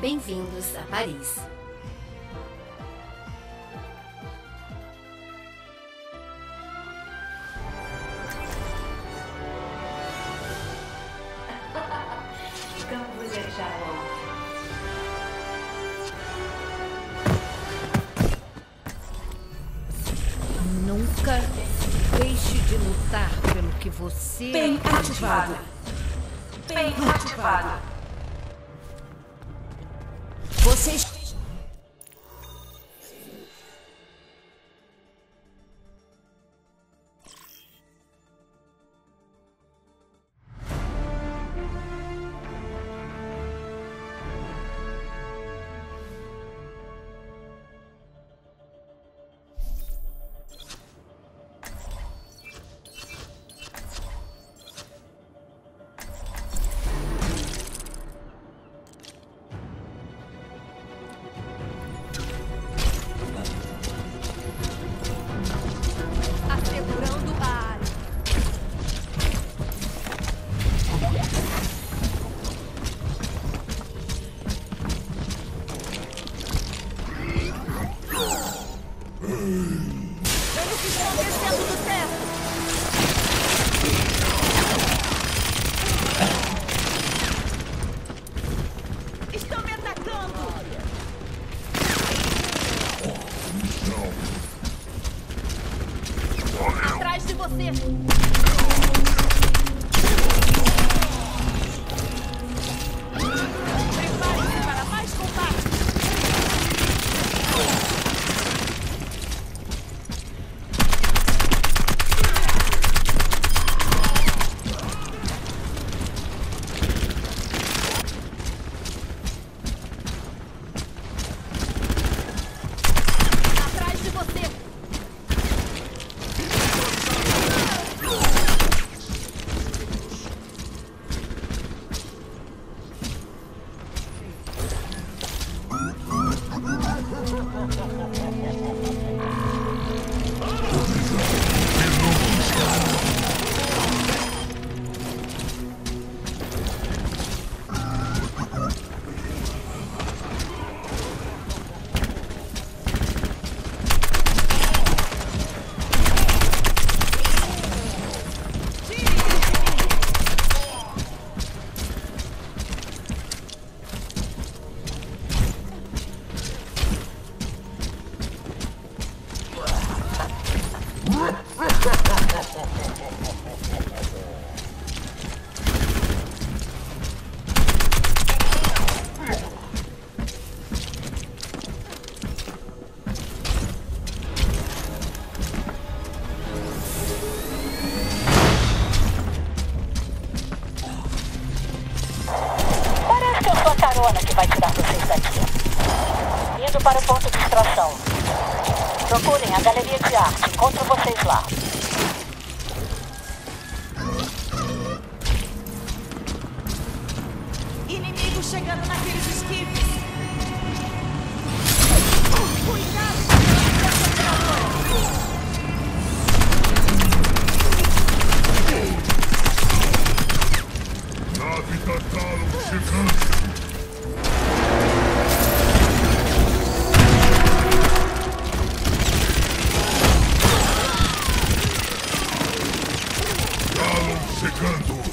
Bem-vindos a Paris. Nunca deixe de lutar pelo que você Bem ativado. Bem ativado. Vocês... assegurando a área. Eles estão descendo do teto. Estão me atacando. Atrás de você. Prepare-se para mais combate. Atrás de você. Parece que eu sou a carona que vai tirar vocês daqui. Indo para o ponto de extração. Procurem a galeria de arte. Encontro vocês lá. Inimigos chegando naqueles esquifes. Cuidado! Nave da Talon chegando! Talon chegando!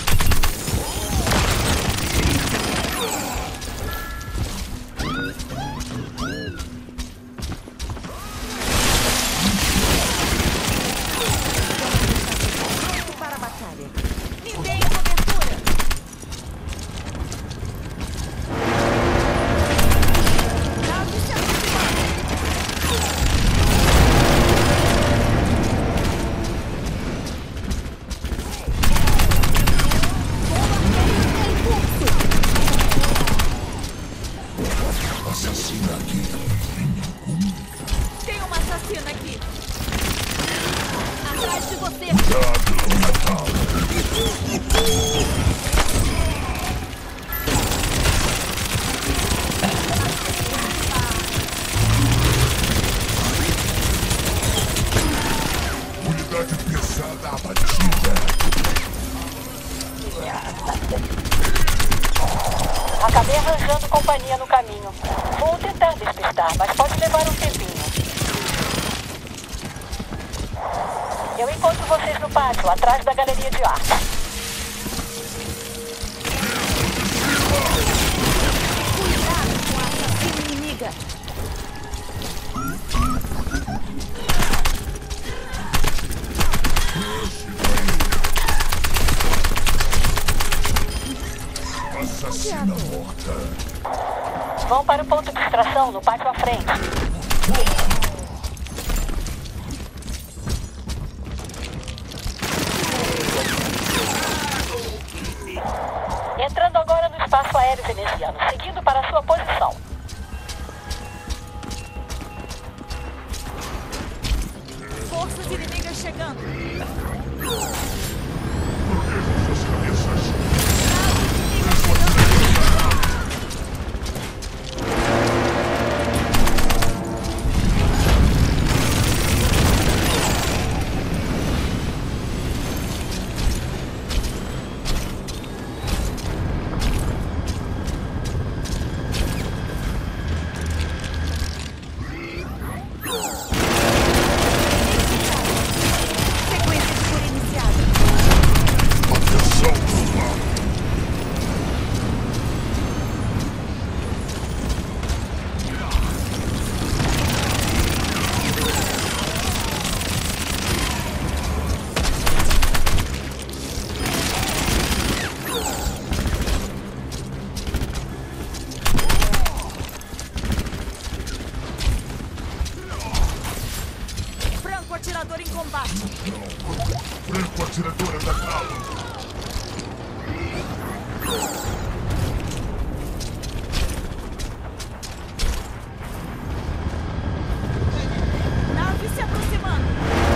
Para a batalha. Me deem cobertura. Acabei arranjando companhia no caminho. Vou tentar despistar, mas pode levar um tempinho. Eu encontro vocês no pátio, atrás da galeria de arte. Cuidado com a assassina inimiga. Assassina morta. Vão para o ponto de extração no pátio à frente. Entrando agora no espaço aéreo veneziano, seguindo para a sua posição. Forças inimigas chegando. Protejam suas cabeças. Sequência de cura iniciada. Atenção. Franco atirador em combate. Franco atirador atacado. Nave se aproximando.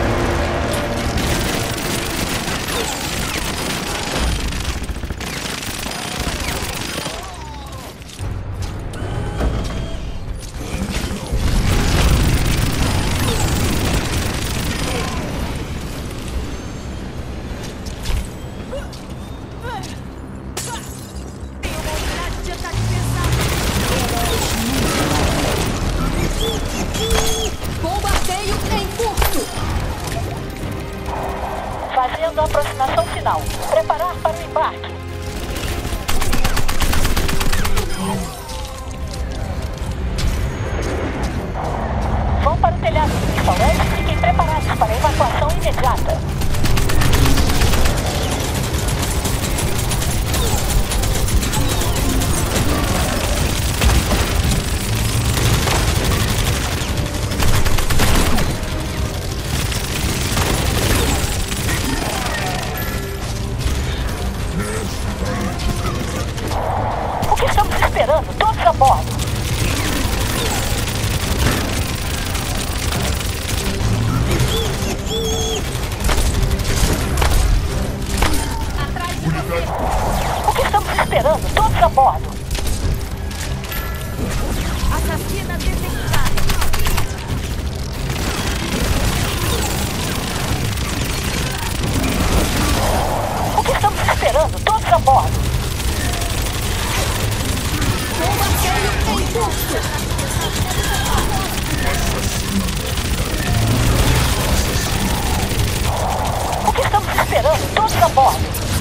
Tem uma unidade de ataque pesado. Bombardeio em curso. Fazendo a aproximação final. Preparar para o embarque. Vão para o telhado do restaurante e fiquem preparados para a evacuação imediata. O que estamos esperando? Todos a bordo. Atrás de você. O que estamos esperando? Todos a bordo. Assassina detectada. O que estamos esperando? Todos a bordo. Bombardeio em curso. O que estamos esperando? Todos a bordo.